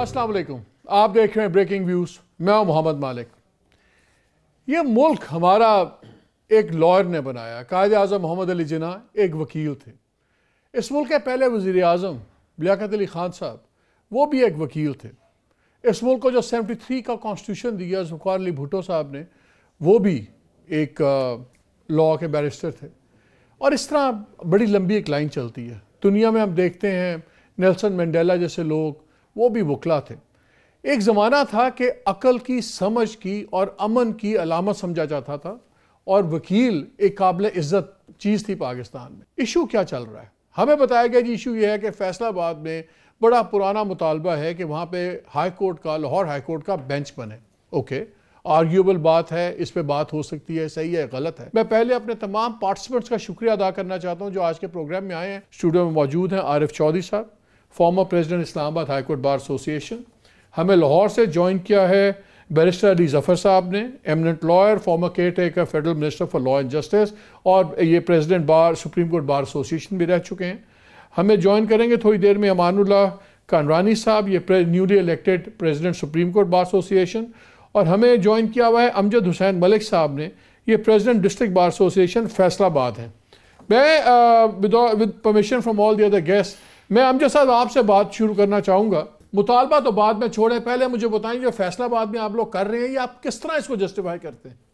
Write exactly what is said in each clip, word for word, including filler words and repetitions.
अस्सलाम वालेकुम, आप देख रहे हैं ब्रेकिंग व्यूज़। मैं हूं मोहम्मद मालिक। ये मुल्क हमारा एक लॉयर ने बनाया। कायद आज़म मोहम्मद अली जिन्ना एक वकील थे। इस मुल्क के पहले वज़ीर आज़म लियाकत अली खान साहब, वो भी एक वकील थे। इस मुल्क को जो सेवेंटी थ्री का कॉन्स्टिट्यूशन दिया ज़ुल्फ़िकार अली भुट्टो साहब ने, वो भी एक लॉ के बैरिस्टर थे। और इस तरह बड़ी लंबी एक लाइन चलती है। दुनिया में हम देखते हैं नेल्सन मंडेला जैसे लोग, वो भी वकला थे। एक ज़माना था कि अकल की, समझ की और अमन की अलामत समझा जाता था, और वकील एक काबिल इज़्ज़त चीज़ थी पाकिस्तान में। इशू क्या चल रहा है? हमें बताया गया जी इशू ये है कि फैसलाबाद में बड़ा पुराना मुतालबा है कि वहाँ पे हाई कोर्ट का, लाहौर हाई कोर्ट का बेंच बने। ओके, आर्ग्यूबल बात है, इस पे बात हो सकती है, सही है गलत है। मैं पहले अपने तमाम पार्टिसिपेंट्स का शुक्रिया अदा करना चाहता हूँ जो आज के प्रोग्राम में आए हैं। स्टूडियो में मौजूद हैं आरिफ चौधरी साहब, former president Islamabad high court bar association. हमें लाहौर से ज्वाइन किया है बैरिस्टर अली जफर साहब ने, eminent lawyer, former caretaker, federal minister for law and justice, और ये president bar supreme court bar association भी रह चुके हैं। हमें ज्वाइन करेंगे थोड़ी देर में अमानुल्लाह कानरानी साहब, ये newly elected president supreme court bar association. और हमें ज्वाइन किया हुआ है अमजद हुसैन मलिक साहब ने, ये president district bar association Faisalabad हैं। मैं with permission from all the other guest, मैं अमजद साहब आपसे बात शुरू करना चाहूँगा। मुतालबा तो बाद में छोड़ें, पहले मुझे बताएं जो फैसलाबाद में आप लोग कर रहे हैं, ये आप किस तरह इसको जस्टिफाई करते हैं?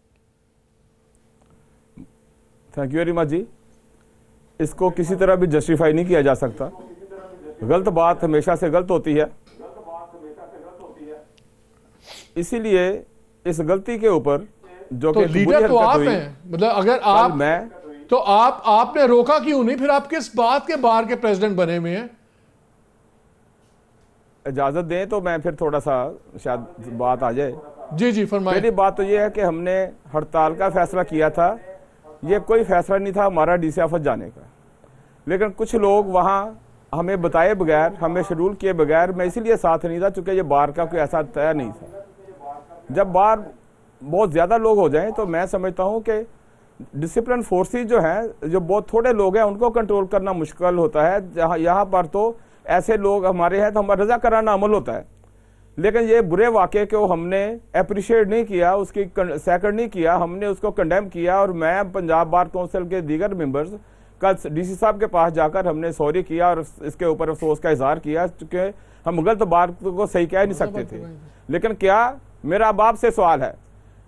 थैंक यू वेरी मच जी। इसको किसी तरह भी जस्टिफाई नहीं किया जा सकता। गलत बात हमेशा से गलत होती है, इसीलिए इस गलती के ऊपर जो तो लीडर तो आप हैं, मतलब अगर आप मैं तो आप आपने रोका क्यों नहीं? फिर आप किस बात के बार के प्रेसिडेंट बने हुए हैं? इजाजत दें तो मैं फिर थोड़ा सा शायद बात आ जाए। जी जी फरमाइए। पहली बात तो ये है कि हमने हड़ताल का फैसला किया था, ये कोई फैसला नहीं था हमारा डीसी ऑफिस जाने का, लेकिन कुछ लोग वहाँ हमें बताए बगैर, हमें शेड्यूल किए बगैर, मैं इसीलिए साथ नहीं था चूंकि ये बार का कोई ऐसा तय नहीं था। जब बार बहुत ज़्यादा लोग हो जाएं तो मैं समझता हूँ कि डिसिप्लिन फोर्सेस जो हैं, जो बहुत थोड़े लोग हैं, उनको कंट्रोल करना मुश्किल होता है। जहाँ यहाँ पर तो ऐसे लोग हमारे हैं तो हमारा रजा कराना अमल होता है, लेकिन ये बुरे वाक़े को हमने अप्रिशिएट नहीं किया, उसकी सेकंड नहीं किया, हमने उसको कंडेम किया। और मैं पंजाब बार काउंसिल के दीगर मेंबर्स कल डीसी साहब के पास जाकर हमने सॉरी किया और इसके ऊपर अफसोस का इजहार किया, क्योंकि हम गलत बात को सही कह नहीं सकते थे। लेकिन क्या मेरा अब आपसे सवाल है?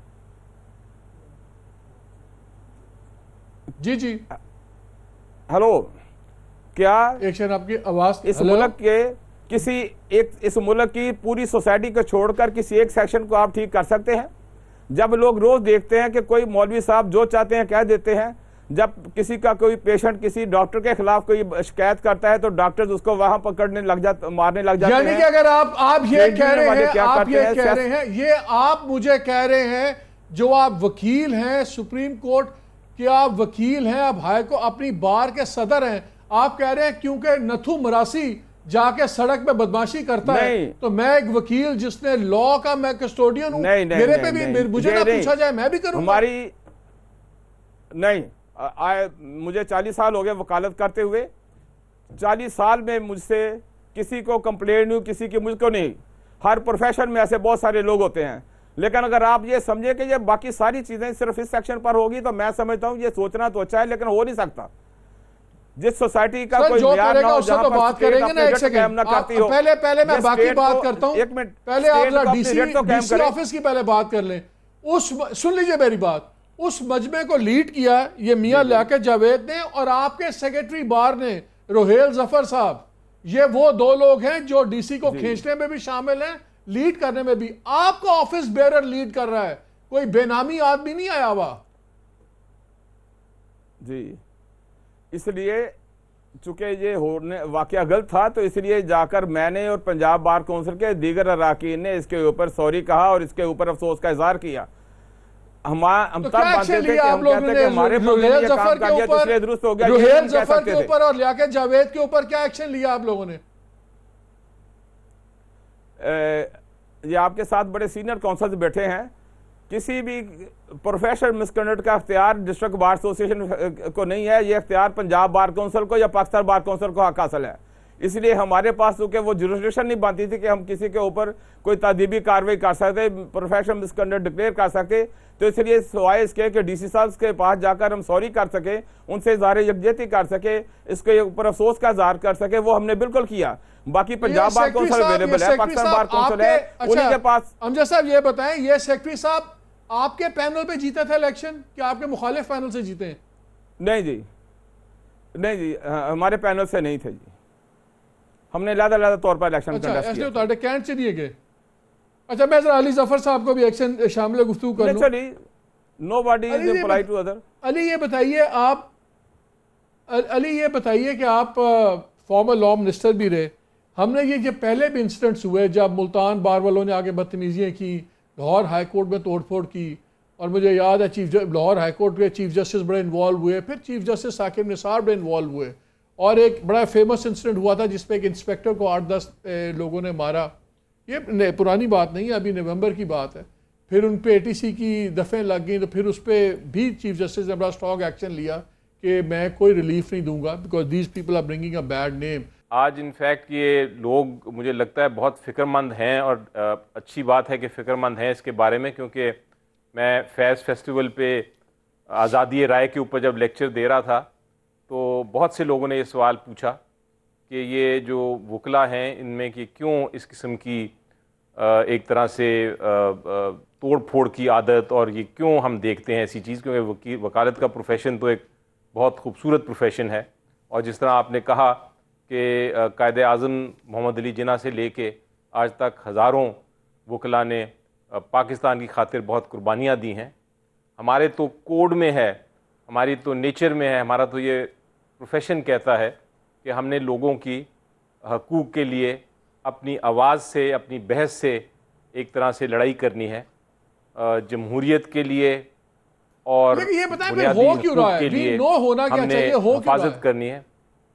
जी जी हेलो, क्या एक आपकी आवाज इस मुल्क के किसी एक इस मुल्क की पूरी सोसाइटी को छोड़कर किसी एक सेक्शन को आप ठीक कर सकते हैं? जब लोग रोज देखते हैं कि कोई मौलवी साहब जो चाहते हैं कह देते हैं, जब किसी का कोई पेशेंट किसी डॉक्टर के खिलाफ कोई शिकायत करता है तो डॉक्टर्स उसको वहां पकड़ने लग जाते, मारने लग जाते हैं। यानी कि अगर आप आप ये कह रहे हैं, आप ये कह रहे हैं, ये आप मुझे कह रहे हैं जो आप वकील हैं सुप्रीम कोर्ट के, आप वकील हैं, आप हाई को अपनी बार के सदर हैं, आप कह रहे हैं क्योंकि नथु मरासी जाके सड़क पे बदमाशी करता है तो मैं एक वकील जिसने लॉ का मैं कस्टोडियन हूं, मेरे पे भी मुझे ना पूछा जाए मैं भी करूंगा? हमारी नहीं, आ, मुझे चालीस साल हो गए वकालत करते हुए। चालीस साल में मुझसे किसी को कंप्लेंट नहीं, किसी की मुझको नहीं। हर प्रोफेशन में ऐसे बहुत सारे लोग होते हैं, लेकिन अगर आप ये समझे कि ये बाकी सारी चीजें सिर्फ इस सेक्शन पर होगी तो मैं समझता हूं ये सोचना तो अच्छा है, लेकिन हो नहीं सकता। जिस सोसाइटी का कोई जो करेगा उससे तो बात करेंगे ना। एक सेकंड, पहले पहले मैं बाकी बात करता हूं। एक मिनट, पहले आप डीसी डीसी ऑफिस की पहले बात कर लें। उस सुन लीजिए मेरी बात, उस मजमे को लीड किया ये मियां लियाकत जावेद ने, और आपके सेक्रेटरी बार ने रोहेल जफर साहब, ये वो दो लोग हैं जो डीसी को खींचने में भी शामिल हैं, लीड करने में भी। आपका ऑफिस बेरर लीड कर रहा है, कोई बेनामी आदमी नहीं आया हुआ जी। इसलिए चूंकि ये होने वाकया गलत था तो इसलिए जाकर मैंने और पंजाब बार काउंसिल के दीगर अरकान ने इसके ऊपर सॉरी कहा और इसके ऊपर अफसोस का इजहार किया। हम हम तब मानते थे कि हम कहते कि हमारे रोहेल जफर के ऊपर दुरुस्त हो गया, रोहेल जफर के ऊपर और लियाकत जावेद के ऊपर क्या एक्शन लिया आप लोगों ने? ये आपके साथ बड़े सीनियर काउंसिल बैठे हैं, किसी भी प्रोफेशनल मिसकंडक्ट का अख्तियार डिस्ट्रिक्ट बार एसोसिएशन को नहीं है, ये अख्तियार पंजाब बार काउंसिल को या पाकिस्तान बार काउंसिल को हक हासिल है। इसलिए हमारे पास तो क्या वो जुरिस्डिक्शन नहीं बनती थी कि हम किसी के ऊपर कोई तादीबी कार्रवाई कर सकते, प्रोफेशनल मिसकंडक्ट डिक्लेयर कर सके। तो इसलिए सवाए इसके कि डीसी साहब के पास जाकर हम सॉरी कर सके, उनसे इज़हार यकजहती कर सके, इसके ऊपर अफसोस का इजहार कर सके, वो हमने बिल्कुल किया। बाकी पंजाब बार कौंसिल अवेलेबल है, पाकिस्तान बार कौंसिल है, उन्हीं के पास। अमजद साहब ये बताएं, ये सेक्रेटरी साहब आपके पैनल पे जीता था इलेक्शन कि आपके मुखालिफ पैनल से जीते हैं? नहीं जी, नहीं जी, हमारे पैनल से नहीं थे जी, हमने अलग-अलग तौर पर इलेक्शन कंटेस्ट किया। अच्छा, कैंट से दिए गए। अच्छा, मैं जरा अली जफर साहब को भी एक्शन शामिल गुफ्तगू कर लूं। चलिए, nobody is impolite to other. Ali ये बताइए आप अली ये बताइए कि आप फॉर्मर लॉ मिनिस्टर भी रहे। हमने ये जो पहले भी इंसिडेंट्स हुए जब मुल्तान बार वालों ने आगे बदतमीजियाँ की, लाहौर हाई कोर्ट में तोड़फोड़ की, और मुझे याद है चीफ लाहौर हाई कोर्ट के चीफ जस्टिस बड़े इन्वॉल्व हुए, फिर चीफ जस्टिस साकिब निसार बड़े इन्वॉल्व हुए, और एक बड़ा फेमस इंसिडेंट हुआ था जिसपे एक इंस्पेक्टर को आठ दस लोगों ने मारा। ये पुरानी बात नहीं है, अभी नवंबर की बात है। फिर उन पे एटीसी की दफ़ें लग गई, तो फिर उस पर भी चीफ जस्टिस ने बड़ा स्ट्रॉन्ग एक्शन लिया कि मैं कोई रिलीफ नहीं दूंगा because these people are bringing a bad name. आज इनफैक्ट ये लोग मुझे लगता है बहुत फ़िक्रमंद हैं, और आ, अच्छी बात है कि फ़िक्रमंद हैं इसके बारे में, क्योंकि मैं फैज़ फेस्टिवल पे आज़ादी राय के ऊपर जब लेक्चर दे रहा था तो बहुत से लोगों ने ये सवाल पूछा कि ये जो वकला हैं इनमें कि क्यों इस किस्म की एक तरह से तोड़ फोड़ की आदत, और ये क्यों हम देखते हैं ऐसी चीज़, क्योंकि वकील वकालत का प्रोफेशन तो एक बहुत खूबसूरत प्रोफेशन है। और जिस तरह आपने कहा कि कायदे आज़म मोहम्मद अली जिन्ना से लेके आज तक हज़ारों वकला ने पाकिस्तान की खातिर बहुत कुर्बानियाँ दी हैं। हमारे तो कोड में है, हमारी तो नेचर में है, हमारा तो ये प्रोफेशन कहता है कि हमने लोगों की हकूक़ के लिए अपनी आवाज़ से, अपनी बहस से एक तरह से लड़ाई करनी है, जमहूरियत के लिए और ये बताएं फिर हो क्यों रहा है? के लिए नो होना क्या चाहिए, हो क्यों रहा है? हिफाजत करनी है।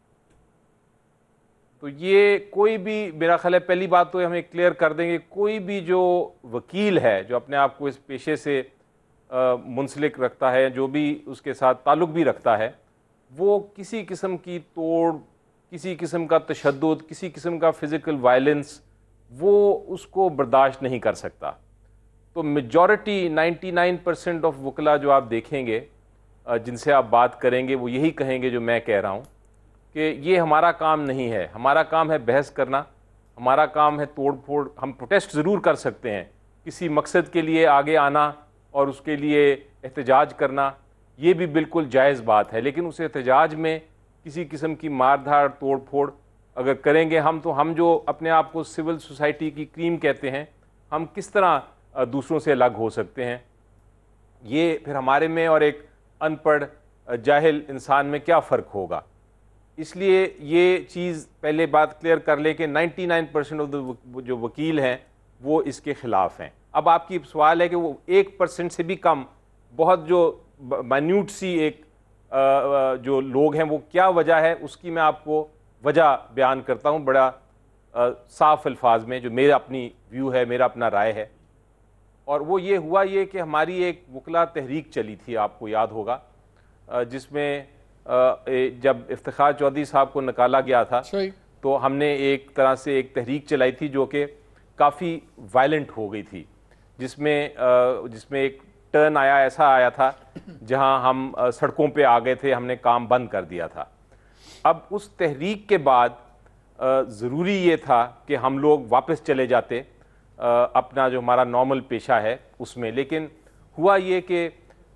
तो ये कोई भी, मेरा ख्याल है पहली बात तो हमें क्लियर कर देंगे, कोई भी जो वकील है जो अपने आप को इस पेशे से मुंसलिक रखता है, जो भी उसके साथ ताल्लुक़ भी रखता है, वो किसी किस्म की तोड़, किसी किस्म का तशद्दुद, किसी किस्म का फ़िज़िकल वायलेंस वो उसको बर्दाश्त नहीं कर सकता। तो मेजॉरिटी निन्यानवे परसेंट ऑफ वकला जो आप देखेंगे, जिनसे आप बात करेंगे, वो यही कहेंगे जो मैं कह रहा हूँ कि ये हमारा काम नहीं है। हमारा काम है बहस करना, हमारा काम है तोड़ फोड़। हम प्रोटेस्ट ज़रूर कर सकते हैं, किसी मकसद के लिए आगे आना और उसके लिए एहतजाज करना, ये भी बिल्कुल जायज़ बात है, लेकिन उस एहतजाज में किसी किस्म की मारधाड़ तोड़ फोड़ अगर करेंगे हम, तो हम जो अपने आप को सिविल सोसाइटी की क्रीम कहते हैं, हम किस तरह दूसरों से अलग हो सकते हैं? ये फिर हमारे में और एक अनपढ़ जाहिल इंसान में क्या फ़र्क होगा? इसलिए ये चीज़ पहले बात क्लियर कर ले कि निन्यानवे परसेंट ऑफ द जो वकील हैं वो इसके ख़िलाफ़ हैं। अब आपकी सवाल है कि वो एक परसेंट से भी कम, बहुत जो माइन्यूट सी एक जो लोग हैं, वो क्या वजह है, उसकी मैं आपको वजह बयान करता हूँ बड़ा साफ अल्फाज में, जो मेरा अपनी व्यू है, मेरा अपना राय है। और वो ये हुआ ये कि हमारी एक वकला तहरीक चली थी, आपको याद होगा, जिसमें जब इफ्तिखार चौधरी साहब को निकाला गया था तो हमने एक तरह से एक तहरीक चलाई थी जो कि काफ़ी वायलेंट हो गई थी, जिसमें जिसमें एक टर्न आया, ऐसा आया था जहां हम सड़कों पे आ गए थे, हमने काम बंद कर दिया था। अब उस तहरीक के बाद ज़रूरी ये था कि हम लोग वापस चले जाते अपना जो हमारा नॉर्मल पेशा है उसमें, लेकिन हुआ ये कि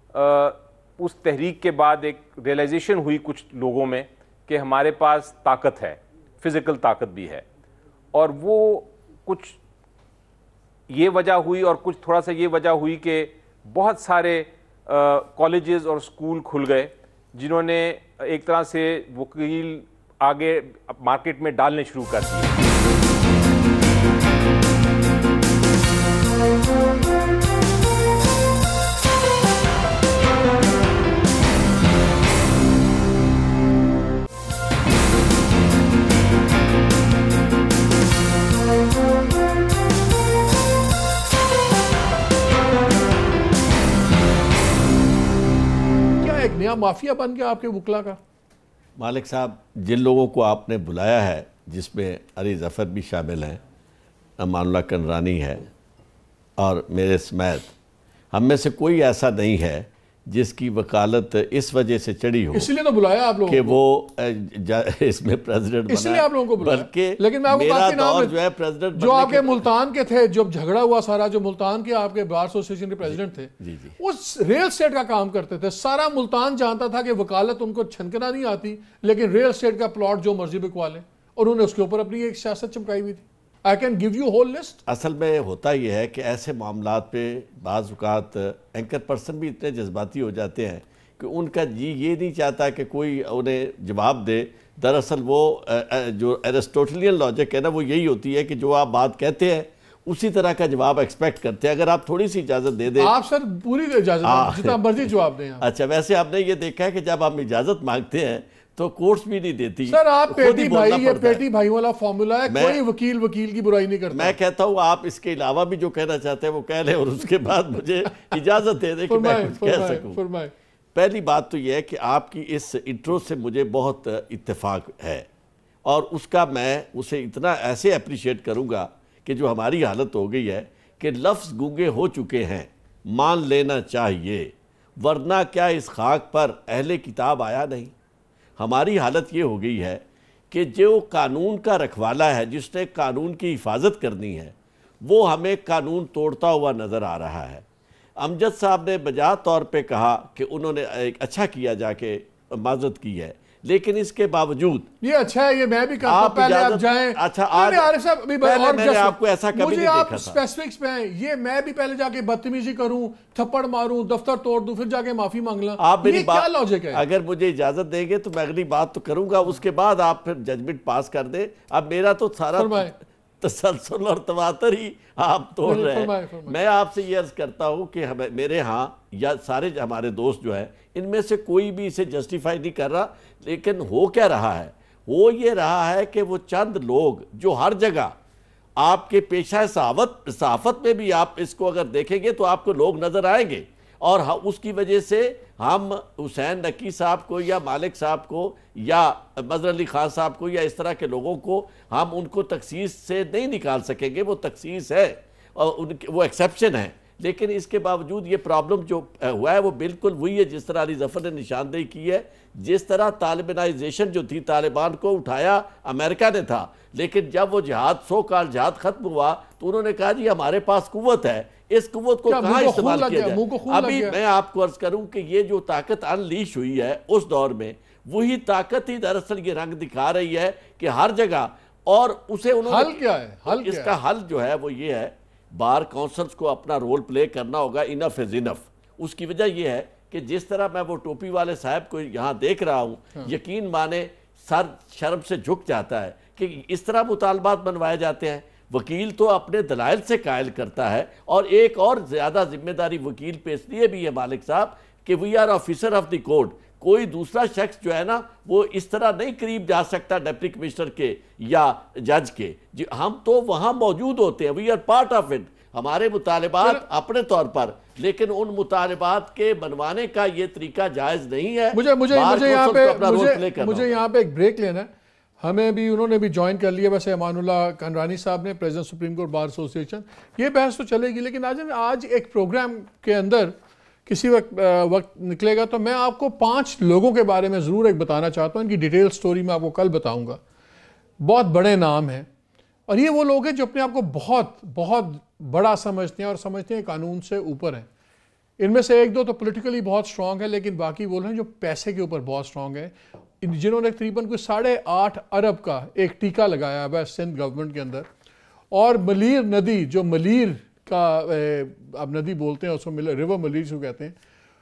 उस तहरीक के बाद एक रियलाइजेशन हुई कुछ लोगों में कि हमारे पास ताकत है, फ़िज़िकल ताकत भी है, और वो कुछ ये वजह हुई और कुछ थोड़ा सा ये वजह हुई कि बहुत सारे कॉलेजेस और स्कूल खुल गए जिन्होंने एक तरह से वकील आगे मार्केट में डालने शुरू कर दिए। नया माफिया बन गया आपके वकला का? मालिक साहब, जिन लोगों को आपने बुलाया है जिसमें अली ज़फ़र भी शामिल हैं, अमानुल्लाह कंडरानी है और मेरे समेत, हम में से कोई ऐसा नहीं है जिसकी वकालत इस वजह से चढ़ी हो, इसलिए तो बुलाया आप लोगों कि को, वो इसमें प्रेसिडेंट इसलिए आप लोगों को बुलाया। बल्कि लेकिन मैं आपको मेरा काफी नाम दौर जो है प्रेसिडेंट जो आपके मुल्तान के थे, जब झगड़ा हुआ सारा, जो मुल्तान के आपके बार एसोसिएशन के प्रेसिडेंट थे, जी जी उस रियल स्टेट का काम करते थे। सारा मुल्तान जानता था कि वकालत उनको छनकना नहीं आती, लेकिन रियल स्टेट का प्लॉट जो मर्जी बिकवा लें, और उन्होंने उसके ऊपर अपनी एक सियासत चमकाई हुई थी। I can give you whole list. असल में होता यह है कि ऐसे मामलात पे बाज़ औक़ात एंकर पर्सन भी इतने जज्बाती हो जाते हैं कि उनका जी ये नहीं चाहता कि कोई उन्हें जवाब दे। दरअसल वो जो एरिस्टोटलियन लॉजिक है ना, वो यही होती है कि जो आप बात कहते हैं उसी तरह का जवाब एक्सपेक्ट करते हैं। अगर आप थोड़ी सी इजाज़त दे दें, आप सर पूरी इजाज़त, जितना मर्जी जवाब दें। अच्छा, वैसे आपने ये देखा है कि जब हम इजाज़त मांगते हैं तो कोर्ट्स भी नहीं देती। सर आप पेटी भाई, ये पेटी भाई वाला फॉर्मूला है, कोई वकील वकील की बुराई नहीं करता। मैं कहता हूँ आप इसके अलावा भी जो कहना चाहते हैं वो कह लें, और उसके बाद मुझे इजाज़त दे दें कि मैं कुछ कह सकूँ। पहली बात तो यह है कि आपकी इस इंट्रो से मुझे बहुत इत्तेफाक है, और उसका मैं उसे इतना ऐसे अप्रिशिएट करूँगा कि जो हमारी हालत हो गई है कि लफ्ज़ गूंगे हो चुके हैं, मान लेना चाहिए, वरना क्या इस खाक पर अहले किताब आया नहीं। हमारी हालत ये हो गई है कि जो कानून का रखवाला है, जिसने कानून की हिफाजत करनी है, वो हमें कानून तोड़ता हुआ नज़र आ रहा है। अमजद साहब ने बजा तौर पे कहा कि उन्होंने एक अच्छा किया जाके माजरत की है, लेकिन इसके बावजूद ये अच्छा है, ये मैं भी करता हूं, पहले आप जाएं। अच्छा, आज साहब अभी और मैंने आपको ऐसा कभी नहीं देखा था। स्पेसिफिक्स में ये मैं भी पहले जाके बदतमीजी करूं, थप्पड़ मारूं, दफ्तर तोड़ दूं, फिर जाके माफी मांग लूं। आप मेरी बात, क्या लॉजिक है? अगर मुझे इजाजत देंगे तो मैं अगली बात तो करूंगा, उसके बाद आप फिर जजमेंट पास कर दे। अब मेरा तो सारा तसलसल और तवातर ही आप तोड़ रहे हैं। मैं आपसे ये अर्ज करता हूं कि हमें, मेरे यहाँ या सारे हमारे दोस्त जो है, इनमें से कोई भी इसे जस्टिफाई नहीं कर रहा, लेकिन हो क्या रहा है, वो ये रहा है कि वो चंद लोग जो हर जगह आपके पेशा सहावत सहाफत में भी आप इसको अगर देखेंगे तो आपको लोग नजर आएंगे, और उसकी वजह से हम हुसैन नकी साहब को या मालिक साहब को या मजहर अली खान साहब को या इस तरह के लोगों को हम उनको तखसीस से नहीं निकाल सकेंगे। वो तखसीस है और उनके वो एक्सेप्शन है, लेकिन इसके बावजूद ये प्रॉब्लम जो हुआ है वो बिल्कुल वही है जिस तरह अली ज़फ़र ने निशानदेही की है। जिस तरह तालिबानाइजेशन जो थी, तालिबान को उठाया अमेरिका ने था, लेकिन जब वो जिहाद सो काल जिहाद खत्म हुआ तो उन्होंने कहा जी हमारे पास कुव्वत है, इस कुव्वत को कहाँ इस्तेमाल किया जाए। अभी मैं आपको अर्ज करूं कि ये जो ताकत अनलीश हुई है उस दौर में, वही ताकत ही दरअसल ये रंग दिखा रही है कि हर जगह, और उसे उन्होंने हल क्या है, हल इसका क्या है? हल जो है वो ये है, बार काउंसिल्स को अपना रोल प्ले करना होगा। Enough is enough. उसकी वजह यह है कि जिस तरह मैं वो टोपी वाले साहब को यहाँ देख रहा हूँ, हाँ। यकीन माने सर शर्म से झुक जाता है कि इस तरह मुतालबात बनवाए जाते हैं। वकील तो अपने दलाइल से कायल करता है, और एक और ज़्यादा जिम्मेदारी वकील पे इसलिए भी है मालिक साहब कि we are officer of the court. कोई दूसरा शख्स जो है ना वो इस तरह नहीं करीब जा सकता डिप्टी कमिश्नर के या जज के, जी हम तो वहाँ मौजूद होते हैं, we are part of it. हमारे मुतालिबात अपने तौर पर, लेकिन उन मुतालिबात के बनवाने का ये तरीका जायज़ नहीं है। मुझे मुझे मुझे यहाँ पे मुझे मुझे यहाँ पे एक ब्रेक लेना है। हमें भी उन्होंने भी ज्वाइन कर लिया वैसे अमानुल्लाह कंडरानी साहब ने, president supreme court bar association. ये बहस तो चलेगी, लेकिन आज आज एक प्रोग्राम के अंदर किसी वक्त वक्त निकलेगा तो मैं आपको पांच लोगों के बारे में ज़रूर एक बताना चाहता हूँ। इनकी डिटेल स्टोरी मैं आपको कल बताऊँगा। बहुत बड़े नाम हैं, और ये वो लोग हैं जो अपने आप को बहुत बहुत बड़ा समझते हैं और समझते हैं कानून से ऊपर हैं। इनमें से एक दो तो पॉलिटिकली बहुत स्ट्रांग है, लेकिन बाकी वो हैं जो पैसे के ऊपर बहुत स्ट्रांग है, जिन्होंने तकरीबन कोई साढ़े आठ अरब का एक टीका लगाया हुआ है सिंध गवर्नमेंट के अंदर। और मलीर नदी, जो मलीर का अब नदी बोलते हैं उसको रिवर मलीर जो कहते हैं,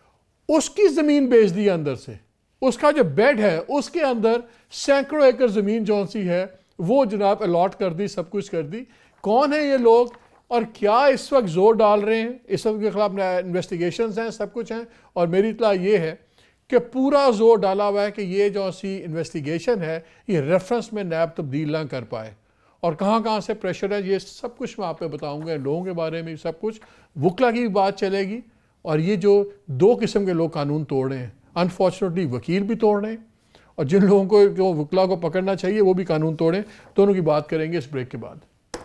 उसकी ज़मीन बेच दी अंदर से। उसका जो बेड है उसके अंदर सैकड़ों एकड़ ज़मीन जौन सी है वो जनाब अलॉट कर दी, सब कुछ कर दी। कौन है ये लोग और क्या इस वक्त जोर डाल रहे हैं? इस वक्त के खिलाफ इन्वेस्टिगेशंस हैं, सब कुछ हैं, और मेरी इत्तला ये है कि पूरा जोर डाला हुआ है कि ये जो सी इन्वेस्टिगेशन है ये रेफरेंस में नैब तब्दील ना कर पाए। और कहाँ कहाँ से प्रेशर है ये सब कुछ मैं आप पे बताऊँगा, लोगों के बारे में सब कुछ। वकला की भी बात चलेगी, और ये जो दो किस्म के लोग कानून तोड़ रहे हैं, अनफॉर्चुनेटली वकील भी तोड़ रहे हैं और जिन लोगों को जो वकला को पकड़ना चाहिए वो भी कानून तोड़ें। दोनों की बात करेंगे इस ब्रेक के बाद।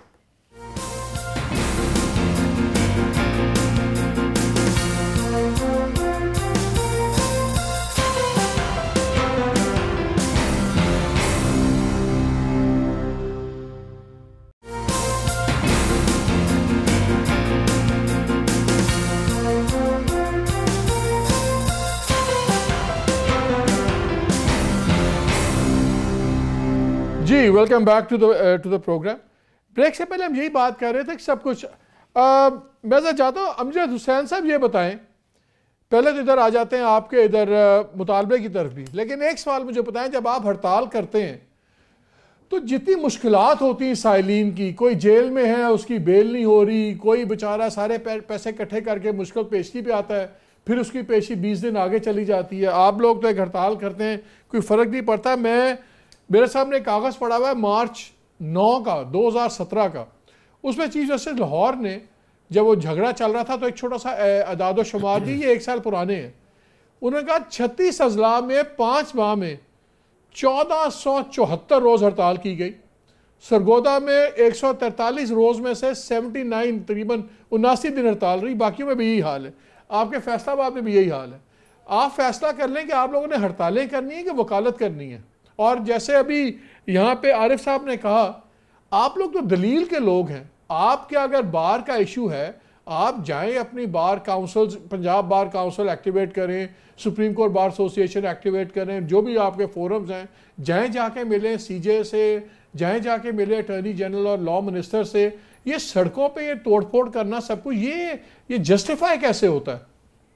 जी welcome back to the to the program. Break से पहले हम यही बात कर रहे थे कि सब कुछ आ, मैं तो चाहता हूँ अमजद हुसैन साहब ये बताएं, पहले तो इधर आ जाते हैं आपके इधर मुतालबे की तरफ भी, लेकिन एक सवाल मुझे बताएं, जब आप हड़ताल करते हैं तो जितनी मुश्किलात होती हैं साइलिन की, कोई जेल में है उसकी बेल नहीं हो रही, कोई बेचारा सारे पैसे इकट्ठे करके मुश्किल पेशी पे आता है, फिर उसकी पेशी बीस दिन आगे चली जाती है। आप लोग तो एक हड़ताल करते हैं, कोई फ़र्क नहीं पड़ता। मैं मेरे सामने कागज़ पड़ा हुआ है मार्च नौ का दो हज़ार सत्रह का, उसमें चीफ जस्टिस लाहौर ने जब वो झगड़ा चल रहा था तो एक छोटा सा अदाद शुमार दी, ये एक साल पुराने हैं, उन्होंने कहा छत्तीस अजला में पाँच माह में चौदह सौ चौहत्तर रोज़ हड़ताल की गई। सरगोदा में एक सौ तैंतालीस रोज़ में से सेवेंटी नाइन तकरीबन उनासी दिन हड़ताल रही, बाकियों में भी यही हाल है। आपके फैसलाबाद में भी यही हाल है। आप फैसला कर लें कि आप लोगों ने हड़तालें करनी है कि वकालत करनी है। और जैसे अभी यहाँ पे आरिफ साहब ने कहा, आप लोग तो दलील के लोग हैं, आपके अगर बार का इशू है आप जाएं अपनी bar council, Punjab bar council activate करें, supreme court bar association activate करें, जो भी आपके फोरम्स हैं जाएं, जाके मिलें सीजे से, जाएं जाके मिले अटॉर्नी जनरल और लॉ मिनिस्टर से। ये सड़कों पे ये तोड़फोड़ करना सब कुछ ये ये जस्टिफाई कैसे होता है?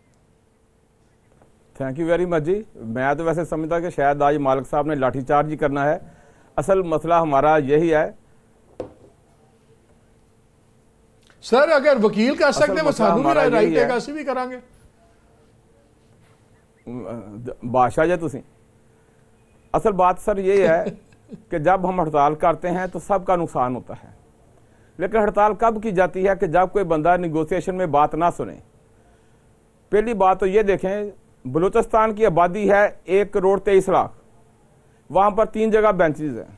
थैंक यू वेरी मच जी। मैं तो वैसे समझता कि शायद आज मालिक साहब ने लाठीचार्ज ही करना है। असल मसला हमारा यही है सर, अगर वकील कर सकते वो सानू भी राइट है, ਅਸੀਂ भी करांगे। बादशाह जी तुसी, असल बात सर ये है कि जब हम हड़ताल करते हैं तो सबका नुकसान होता है, लेकिन हड़ताल कब की जाती है कि जब कोई बंदा निगोशिएशन में बात ना सुने। पहली बात तो ये देखें, बलूचिस्तान की आबादी है एक करोड़ तेईस लाख, वहाँ पर तीन जगह बेंचेज हैं।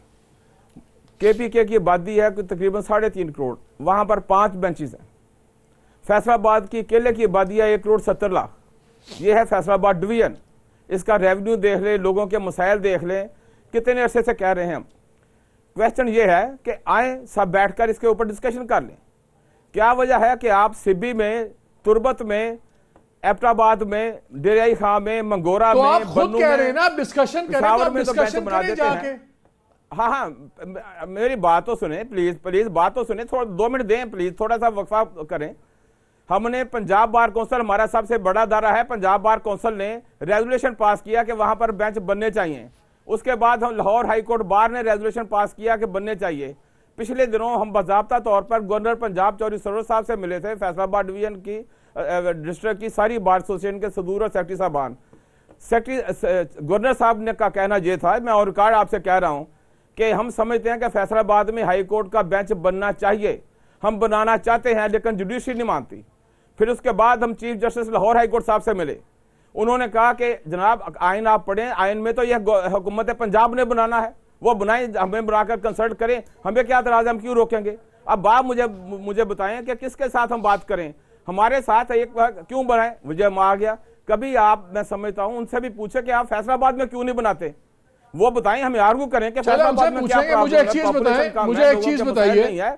के पी के की आबादी है तकरीबन साढ़े तीन करोड़, वहाँ पर पाँच बेंचेज हैं। फैसलाबाद की केले की आबादी है एक करोड़ सत्तर लाख, ये है फैसलाबाद डिवीजन। इसका रेवेन्यू देख लें, लोगों के मसाइल देख लें, कितने अरसे से कह रहे हैं हम। क्वेश्चन ये है कि आए सब बैठकर इसके ऊपर डिस्कशन कर लें। क्या वजह है कि आप सिब्बी में, तुरबत में, एबटाबाद में, डेरियाई खां में, मंगोरा तो में, आप खुद कह रहे हैं ना डिस्कशन करें, आप में डिस्कशन तो बना करें देते जाके। हैं। हाँ हाँ मेरी बात तो सुने प्लीज, प्लीज बात तो सुने, थोड़ा दो मिनट दें प्लीज, थोड़ा सा वक्फा करें। हमने पंजाब बार काउंसिल, हमारा सबसे बड़ा दायरा है, पंजाब बार काउंसिल ने रेजोल्यूशन पास किया कि वहां पर बेंच बनने चाहिए। उसके बाद हम लाहौर हाई कोर्ट बार ने रेजोल्यूशन पास किया कि बनने चाहिए। पिछले दिनों हम बाज़ाब्ता तौर पर गवर्नर पंजाब चौधरी सरोवर साहब से मिले थे, फैसलाबाद डिवीजन की डिस्ट्रिक्ट की सारी बार एसोसिएशन के सदूर और सेक्रेटरी साहबान। सेक्रेटरी गवर्नर साहब ने का कहना यह था, मैं और रिकॉर्ड आपसे कह रहा हूं, कि हम समझते हैं कि फैसलाबाद में हाई कोर्ट का बेंच बनना चाहिए, हम बनाना चाहते हैं, लेकिन जुडिशरी नहीं मानती। फिर उसके बाद हम chief justice Lahore high court साहब से मिले, उन्होंने कहा कि जनाब आइन आप पढ़ें, आइन में तो यह हुकूमत पंजाब ने बनाना है, वो बनाए, हमें बनाकर कंसल्ट करें, हमें क्या एतराज, हम क्यों रोकेंगे। अब आप मुझे मुझे बताएं कि किसके साथ हम बात करें, हमारे साथ एक क्यों बनाए। मुझे आ गया कभी आप, मैं समझता हूं उनसे भी पूछे कि आप फैसलाबाद में क्यों नहीं बनाते, वो बताएं, हमें आर्गू करें कि फैसलाबाद में क्या प्रॉब्लम है। मुझे एक चीज बताएं, मुझे एक चीज बताइए,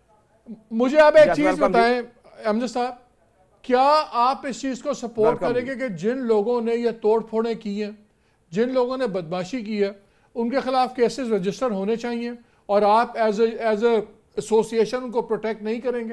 मुझे आप एक चीज बताएं अमजद साहब, क्या आप इस चीज को सपोर्ट करेंगे कि जिन लोगों ने ये तोड़ फोड़े की हैं, जिन लोगों ने बदमाशी की है, उनके खिलाफ केसेस रजिस्टर होने चाहिए और आप एज एज एसोसिएशन उनको प्रोटेक्ट नहीं करेंगे?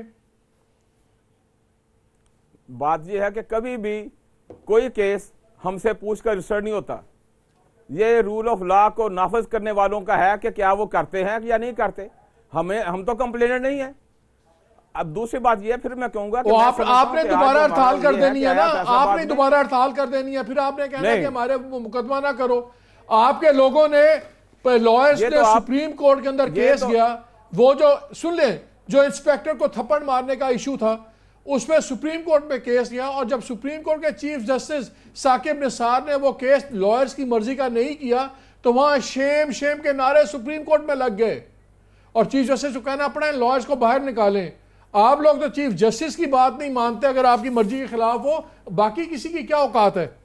बात यह है कि कभी भी कोई केस हमसे पूछकर रजिस्टर नहीं होता। ये रूल ऑफ लॉ को नाफिज करने वालों का है कि क्या वो करते हैं या नहीं करते। हमें हम तो कंप्लेनेंट नहीं है। अब दूसरी बात ये, फिर मैं कहूंगा कि आप, आपने दोबारा हड़ताल कर देनी है ना, आपने दोबारा हड़ताल कर देनी है, फिर आपने कहना है कि हमारे मुकदमा ना करो। आपके लोगों ने, लॉयर्स ने सुप्रीम कोर्ट के अंदर केस गया, वो जो सुन लें, जो इंस्पेक्टर को थप्पड़ मारने का इशू था, उसमें सुप्रीम कोर्ट में केस गया, और जब सुप्रीम कोर्ट के चीफ जस्टिस साकिब निसार ने वो केस लॉयर्स की मर्जी का नहीं किया, तो वहां शेम शेम के नारे सुप्रीम कोर्ट में लग गए और चीफ जस्टिस को कहना पड़ा लॉयर्स को बाहर निकालें। आप लोग तो चीफ जस्टिस की बात नहीं मानते, अगर आपकी मर्जी के खिलाफ हो, बाकी किसी की क्या औकात है?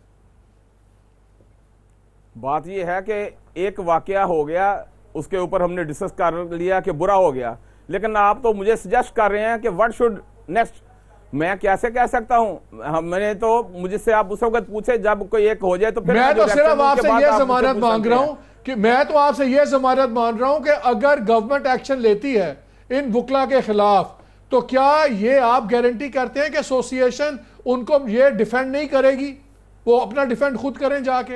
बात यह है कि एक वाकया हो गया, उसके ऊपर हमने डिस्कस कर लिया कि बुरा हो गया, लेकिन आप तो मुझे सजेस्ट कर रहे हैं कि व्हाट शुड नेक्स्ट। मैं कैसे कह सकता हूं? मैंने तो मुझसे आप उस वक्त पूछे जब कोई एक हो जाए तो फिर मैं तो सिर्फ आपसे यह जमानत मांग रहा हूं कि मैं तो आपसे यह जमानत मान रहा हूं कि अगर गवर्नमेंट एक्शन लेती है इन वकला के खिलाफ तो क्या ये आप गारंटी करते हैं कि एसोसिएशन उनको ये डिफेंड नहीं करेगी, वो अपना डिफेंड खुद करें जाके?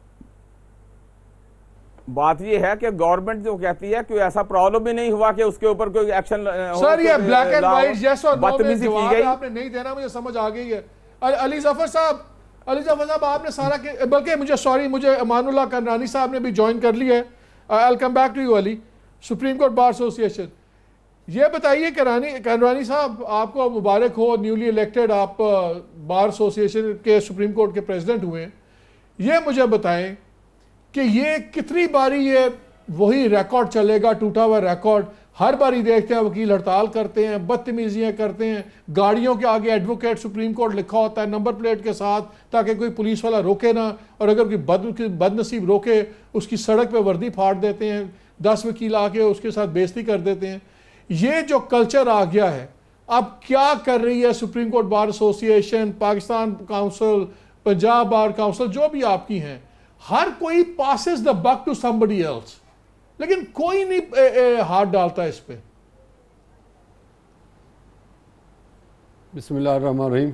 बात ये है कि गवर्नमेंट जो कहती है कि ऐसा प्रॉब्लम ही नहीं हुआ कि उसके ऊपर कोई एक्शन। सर ये ब्लैक एंड व्हाइट यस और नो में की जवाब गई, आपने नहीं देना, मुझे समझ आ गई है। अली जफर साहब अली जफर साहब आपने सारा के, बल्कि मुझे सॉरी मुझे अमानुल्लाह करनानी साहब ने भी ज्वाइन कर लिया है। I will come back to you Ali, supreme court bar association. ये बताइए करनानी करनानी साहब, आपको मुबारक हो, न्यूली इलेक्टेड आप बार एसोसिएशन के सुप्रीम कोर्ट के प्रेसिडेंट हुए हैं। ये मुझे बताएं कि ये कितनी बारी ये वही रिकॉर्ड चलेगा, टूटा हुआ रिकॉर्ड? हर बारी देखते हैं वकील हड़ताल करते हैं, बदतमीजियां करते हैं, गाड़ियों के आगे एडवोकेट सुप्रीम कोर्ट लिखा होता है नंबर प्लेट के साथ ताकि कोई पुलिस वाला रोके ना, और अगर कोई बद बदनसीब रोके उसकी सड़क पे वर्दी फाड़ देते हैं, दस वकील आके उसके साथ बेइज्जती कर देते हैं। ये जो कल्चर आ गया है, अब क्या कर रही है supreme court bar association, Pakistan council, Punjab bar council, जो भी आपकी हैं, हर कोई passes the buck to somebody else, लेकिन कोई नहीं ए, ए, हाथ डालता इस पे। बिस्मिल्लाहिर्रहमानिर्रहीम।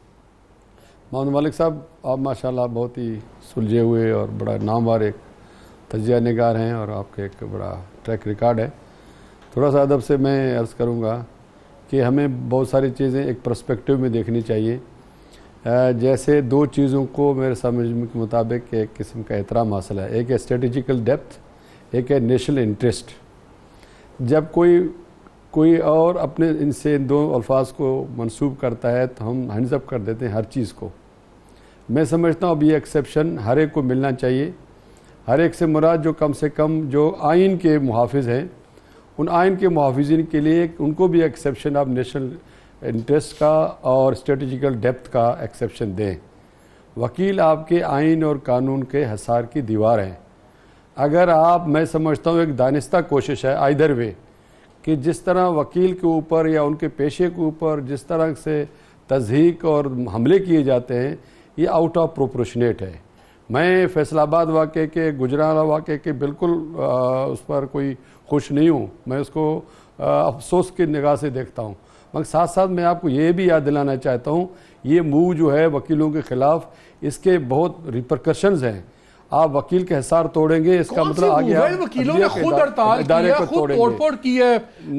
मोहम्मद मालिक साहब, आप माशाल्लाह बहुत ही सुलझे हुए और बड़ा नामवर एक तजिया निगार हैं और आपके एक बड़ा ट्रैक रिकॉर्ड है। थोड़ा सा अदब से मैं अर्ज़ करूँगा कि हमें बहुत सारी चीज़ें एक पर्सपेक्टिव में देखनी चाहिए। जैसे दो चीज़ों को मेरे समझ के मुताबिक एक किस्म का एहतराम हासिल है, एक है स्ट्रेटेजिकल डेप्थ, एक है नेशनल इंटरेस्ट। जब कोई कोई और अपने इनसे इन दो अल्फाज को मंसूब करता है तो हम हैंड्स अप कर देते हैं हर चीज़ को। मैं समझता हूँ अब ये एक्सेप्शन हर एक को मिलना चाहिए। हर एक से मुराद जो कम से कम जो आइन के मुहाफिज हैं, उन आइन के मुहाफिजीन के लिए उनको भी एक्सेप्शन आप नेशनल इंटरेस्ट का और स्ट्रेटजिकल डेप्थ का एक्सेप्शन दें। वकील आपके आइन और कानून के हसार की दीवार हैं। अगर आप, मैं समझता हूँ एक दानिस्ता कोशिश है आइदर वे कि जिस तरह वकील के ऊपर या उनके पेशे के ऊपर जिस तरह से तज़हीक और हमले किए जाते हैं, ये आउट ऑफ प्रोपोर्शनेट है। मैं फैसलाबाद वाक़े के, गुजरात वाक़े के बिल्कुल आ, उस पर कोई खुश नहीं हूँ, मैं उसको अफसोस की निगाह से देखता हूँ। मगर साथ साथ मैं आपको ये भी याद दिलाना चाहता हूँ, ये मूव जो है वकीलों के ख़िलाफ़, इसके बहुत रिपरकशंस हैं। आप वकील के हिसार तोड़ेंगे, इसका मतलब आ गया वकीलों ने खुद हड़ताल की है, खुद तोड़फोड़ की है,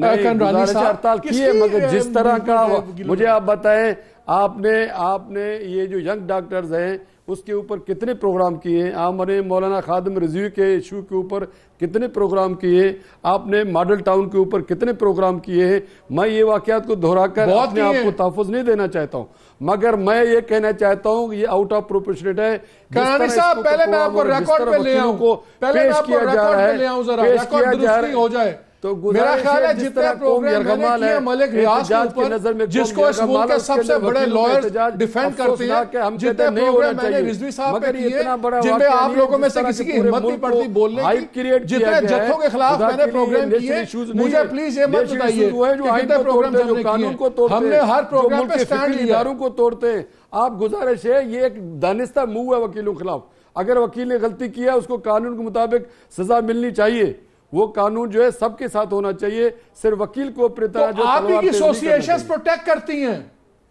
हड़ताल की है। मगर जिस तरह का मुझे आप बताएं, आपने आपने ये जो यंग डॉक्टर्स हैं उसके ऊपर कितने प्रोग्राम किए? आपने मौलाना खादिम रिजवी के इशू के ऊपर कितने प्रोग्राम किए? आपने मॉडल टाउन के ऊपर कितने प्रोग्राम किए हैं? मैं ये वाकयात को दोहराकर अपने आप को तहफ़्फ़ुज़ नहीं देना चाहता हूँ, मगर मैं ये कहना चाहता हूँ ये आउट ऑफ प्रोपोर्शनेट है। साहब पहले मैं आपको रिकॉर्ड पे ले आऊं, पहले मैं आपको रिकॉर्ड पे ले आऊं, जरा रिकॉर्ड दुरुस्ती हो जाए। तो मेरा ख्याल है जितने प्रोग्राम मैंने किए मलिक रियाज के ऊपर, जिसको इस मुल्क के सबसे बड़े लॉयर्स डिफेंड करते हैं, जितने प्रोग्राम मैंने रिजवी साहब पे किए, जिनमें आप लोगों में से किसी की हिम्मत नहीं पड़ती बोलने की, जितने जत्थों के खिलाफ मैंने प्रोग्राम किए, मुझे प्लीज ये मत बताइए कितने प्रोग्राम हमने किए। हमने हर प्रोग्राम पे स्टैंड लिया। को तोड़ते हैं। आप गुजारिश है, ये एक दानिस्ता मूव है वकीलों के खिलाफ। अगर वकील ने गलती किया उसको कानून के मुताबिक सजा मिलनी चाहिए। वो कानून जो है सबके साथ होना चाहिए, सिर्फ वकील को अपनी तरह जो आप ही की एसोसिएशंस प्रोटेक्ट करती हैं,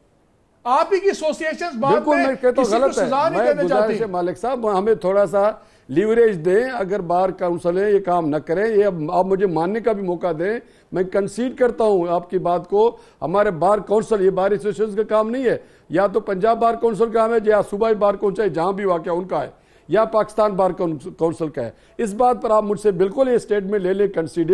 आप ही की एसोसिएशंस बिल्कुल मैं कहता हूं गलत है। मैं गुजारिश है मालिक साहब, हमें थोड़ा सा लीवरेज दें। अगर बार काउंसिल है ये काम न करें, ये आप मुझे मानने का भी मौका दें। मैं कंसीड करता हूं आपकी बात को। हमारे बार काउंसिल, ये बार एसोसिएशन का काम नहीं है, या तो पंजाब बार काउंसिल का काम है, या सूबाई बार काउंसिल जहां भी वाकया उनका है, या पाकिस्तान बार काउंसिल का है। इस बात पर आप मुझसे बिल्कुल ये स्टेटमेंट ले लें कंसीडिंग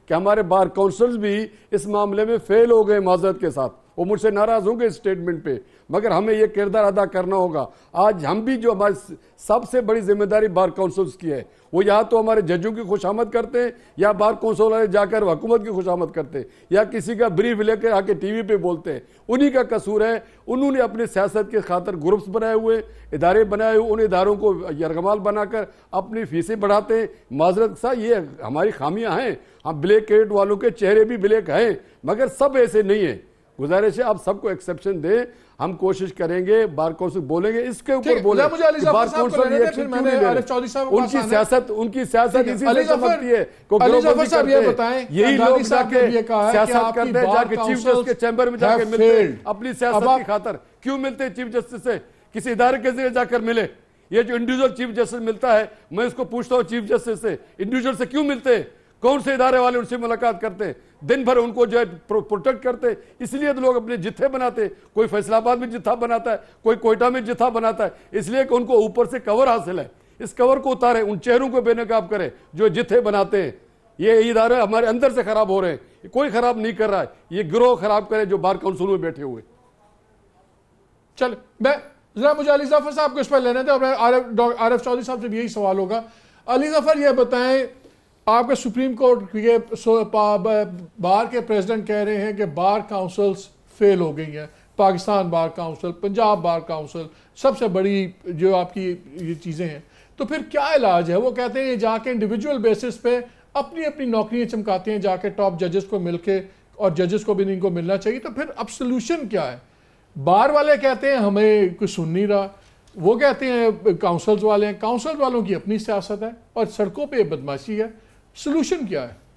कि हमारे बार काउंसिल्स भी इस मामले में फेल हो गए माजरत के साथ। वो मुझसे नाराज होंगे इस स्टेटमेंट पे, मगर हमें ये किरदार अदा करना होगा। आज हम भी जो हमारी सबसे बड़ी जिम्मेदारी बार काउंसिल्स की है, वो या तो हमारे जजों की खुशामद करते हैं या बार काउंसिल वाले जाकर हुकूमत की खुशामद करते हैं या किसी का ब्रीफ लेकर आके टीवी पे बोलते हैं। उन्हीं का कसूर है। उन्होंने अपनी सियासत के खातर ग्रुप्स बनाए हुए, इदारे बनाए हुए, उन इदारों को यरगमाल बनाकर अपनी फीसें बढ़ाते हैं। माजरत सा ये हमारी खामियां हैं। हम ब्लैक क्रेडिट वालों के चेहरे भी ब्लैक हैं, मगर सब ऐसे नहीं है। गुजारिश है आप सबको एक्सेप्शन दें। हम कोशिश करेंगे, बार काउंसिल बोलेंगे, इसके ऊपर बोले बार काउंसिल रिएक्शन क्यों नहीं ले रहे? उनकी सियासत उनकी सियासत इसी से समझती है को ग्लोबली करते हैं। यही लोग जाके सियासत करते हैं, जाके चीफ जस्टिस के चैम्बर में जाके मिलते हैं अपनी सियासत की खातर। क्यों मिलते हैं चीफ जस्टिस से? किसी इदारे के जरिए जाकर मिले। ये जो इंडिविजुअल चीफ जस्टिस मिलता है, मैं इसको पूछता हूँ चीफ जस्टिस से, इंडिविजुअल से क्यों मिलते हैं? कौन से इदारे वाले उनसे मुलाकात करते हैं? दिन भर उनको जो है प्रोटेक्ट करते हैं। इसलिए तो लोग अपने जिथे बनाते हैं। कोई फैसलाबाद में जिथा बनाता है, कोई कोयटा में जिथा बनाता है, इसलिए कि उनको ऊपर से कवर हासिल है। इस कवर को उतारे, उन चेहरों को बेनकाब करें जो जिथे बनाते हैं। ये इदारे हमारे अंदर से खराब हो रहे हैं, कोई खराब नहीं कर रहा है, ये गिरोह खराब करे जो बार काउंसिल में बैठे हुए। चल मैं जरा मुझे अली जफर साहब को इस पर लेने थे। आरिफ आरिफ चौधरी साहब से भी यही सवाल होगा। अली जफर ये बताएं, आपके सुप्रीम कोर्ट के बार के प्रेसिडेंट कह रहे हैं कि बार काउंसिल्स फेल हो गई हैं। Pakistan bar council, Punjab bar council, सबसे बड़ी जो आपकी ये चीज़ें हैं, तो फिर क्या इलाज है? वो कहते हैं जाके इंडिविजुअल बेसिस पे अपनी अपनी नौकरियां चमकाते हैं, जाके टॉप जजेस को मिलके, और जजेस को भी इनको मिलना चाहिए। तो फिर अब सोल्यूशन क्या है? बार वाले कहते हैं हमें कोई सुन नहीं रहा, वो कहते हैं काउंसिल्स वाले हैं, काउंसिल वालों की अपनी सियासत है और सड़कों पे बदमाशी है। सोल्यूशन क्या है?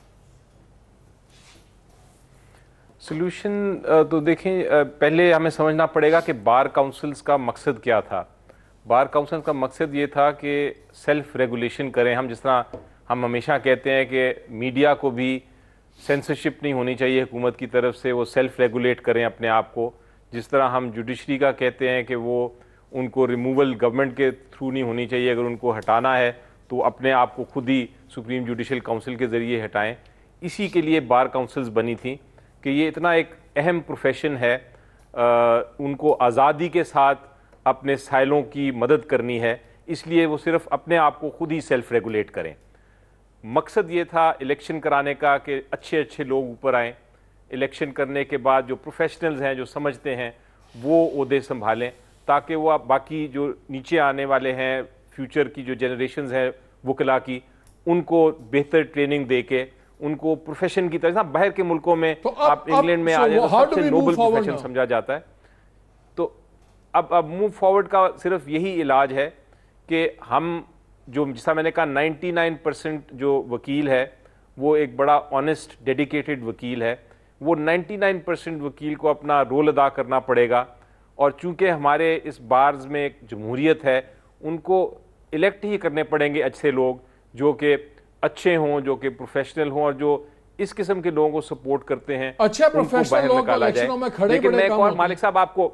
सोल्यूशन तो देखें, पहले हमें समझना पड़ेगा कि बार काउंसिल्स का मकसद क्या था। बार काउंसिल का मकसद ये था कि सेल्फ रेगुलेशन करें। हम जिस तरह हम हमेशा कहते हैं कि मीडिया को भी सेंसरशिप नहीं होनी चाहिए हुकूमत की तरफ से, वो सेल्फ रेगुलेट करें अपने आप को। जिस तरह हम जुडिशरी का कहते हैं कि वो उनको रिमूवल गवर्नमेंट के थ्रू नहीं होनी चाहिए, अगर उनको हटाना है तो अपने आप को खुद ही सुप्रीम जुडिशल काउंसिल के ज़रिए हटाएं। इसी के लिए बार काउंसिल्स बनी थी कि ये इतना एक अहम प्रोफेशन है, आ, उनको आज़ादी के साथ अपने साइलों की मदद करनी है, इसलिए वो सिर्फ अपने आप को खुद ही सेल्फ रेगुलेट करें। मकसद ये था इलेक्शन कराने का कि अच्छे अच्छे लोग ऊपर आएँ, इलेक्शन करने के बाद जो प्रोफेशनल्स हैं, जो समझते हैं, वो ओहदे संभालें, ताकि वो आप बाकी जो नीचे आने वाले हैं, फ्यूचर की जो जनरेशन्स हैं वकला की, उनको बेहतर ट्रेनिंग दे के उनको प्रोफेशन की तरह, बाहर के मुल्कों में तो अब, आप इंग्लैंड में आ जाए तो सबसे नोबल प्रोफेशन समझा जाता है। तो अब अब मूव फॉरवर्ड का सिर्फ यही इलाज है कि हम जो, जैसा मैंने कहा, निन्यानवे परसेंट जो वकील है वो एक बड़ा ऑनेस्ट डेडिकेटेड वकील है। वो निन्यानवे परसेंट वकील को अपना रोल अदा करना पड़ेगा। और चूंकि हमारे इस बार्स में एक जमहूरियत है, उनको इलेक्ट ही करने पड़ेंगे अच्छे लोग, जो कि अच्छे हों, जो कि प्रोफेशनल हों, और जो इस किस्म के लोगों को सपोर्ट करते हैं, अच्छे प्रोफेशनल लोग इलेक्शनों में खड़े। लेकिन मैं एक और, मालिक साहब, आपको